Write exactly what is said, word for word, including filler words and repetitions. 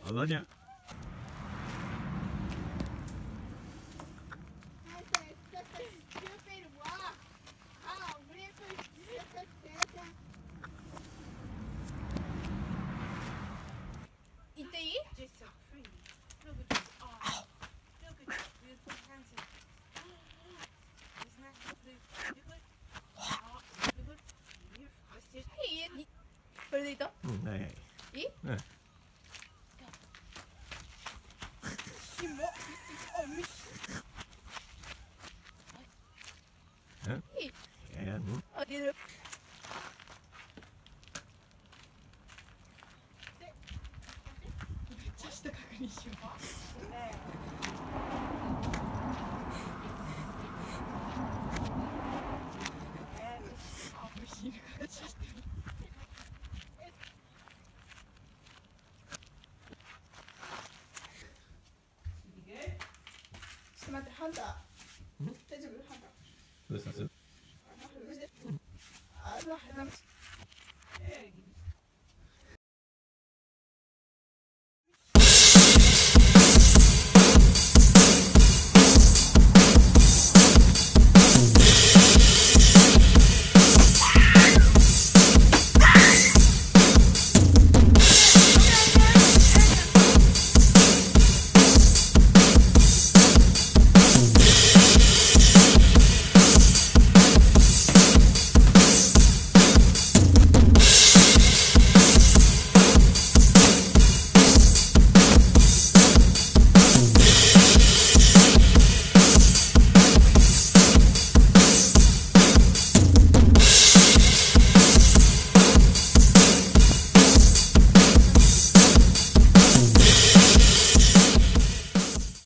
Banyak. これでいいと？ うん、はいはい。 いい？ うん。 キモ。 うん。 いい。 いや、うん。 あげる。めっちゃ下確認しよう。お昼からちょっと。ちょっと待って、ハンター。大丈夫？ハンター。 どうしたんです？ あ、なんか